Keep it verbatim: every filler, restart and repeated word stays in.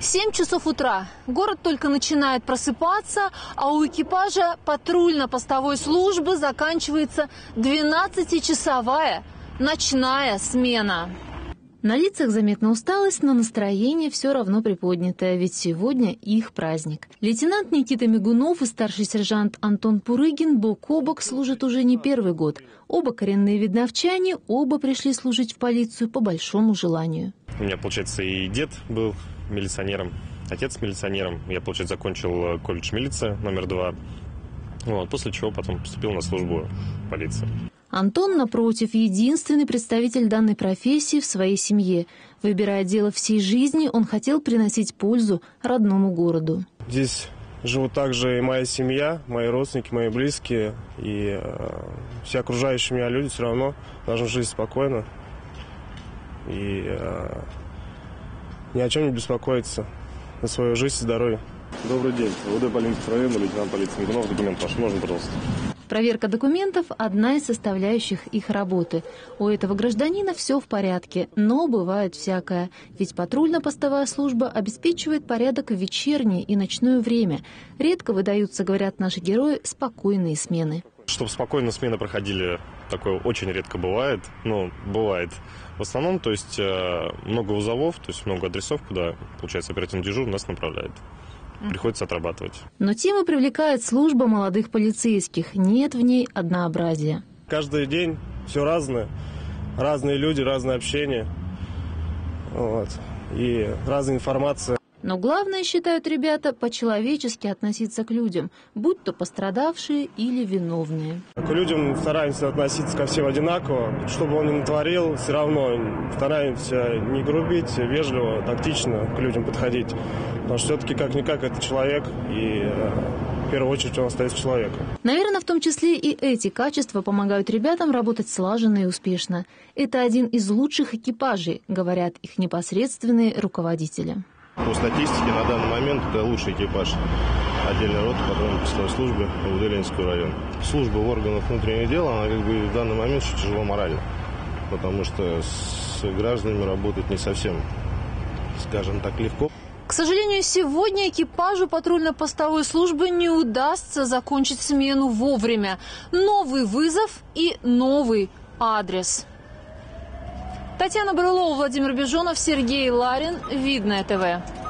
семь часов утра. Город только начинает просыпаться, а у экипажа патрульно-постовой службы заканчивается двенадцатичасовая ночная смена. На лицах заметна усталость, но настроение все равно приподнятое, ведь сегодня их праздник. Лейтенант Никита Мигунов и старший сержант Антон Пурыгин бок о бок служат уже не первый год. Оба коренные видновчане, оба пришли служить в полицию по большому желанию. У меня, получается, и дед был милиционером, отец милиционером. Я, получается, закончил колледж милиция номер два. Вот, после чего потом поступил на службу в полицию. Антон, напротив, единственный представитель данной профессии в своей семье. Выбирая дело всей жизни, он хотел приносить пользу родному городу. Здесь живут также и моя семья, мои родственники, мои близкие. И э, все окружающие меня люди все равно должны жить спокойно. И э, ни о чем не беспокоиться за свою жизнь и здоровье. Добрый день. УВД Полинского района, лейтенант полиции Мигунов. Документ ваш. Можно, пожалуйста? Проверка документов – одна из составляющих их работы. У этого гражданина все в порядке, но бывает всякое. Ведь патрульно-постовая служба обеспечивает порядок в вечернее и ночное время. Редко выдаются, говорят наши герои, спокойные смены. Чтобы спокойно смены проходили, такое очень редко бывает, но бывает. В основном, то есть, много вызовов, то есть много адресов, куда, получается, оперативный дежурный нас направляет. Приходится отрабатывать. Но тем и привлекает служба молодых полицейских. Нет в ней однообразия. Каждый день все разное. Разные люди, разное общение. Вот. И разная информация. Но главное, считают ребята, по-человечески относиться к людям, будь то пострадавшие или виновные. К людям стараемся относиться ко всем одинаково. Что бы он ни натворил, все равно стараемся не грубить, вежливо, тактично к людям подходить. Потому что все-таки как-никак это человек, и в первую очередь он остается человеком. Наверное, в том числе и эти качества помогают ребятам работать слаженно и успешно. Это один из лучших экипажей, говорят их непосредственные руководители. По статистике, на данный момент это лучший экипаж отдельной роты патрульно-постовой службы УВД Ленинского района. Служба в органах внутренних дел, она как бы в данный момент очень тяжело морально, потому что с гражданами работать не совсем, скажем так, легко. К сожалению, сегодня экипажу патрульно-постовой службы не удастся закончить смену вовремя. Новый вызов и новый адрес. Татьяна Брылова, Владимир Бежонов, Сергей Ларин. Видное ТВ.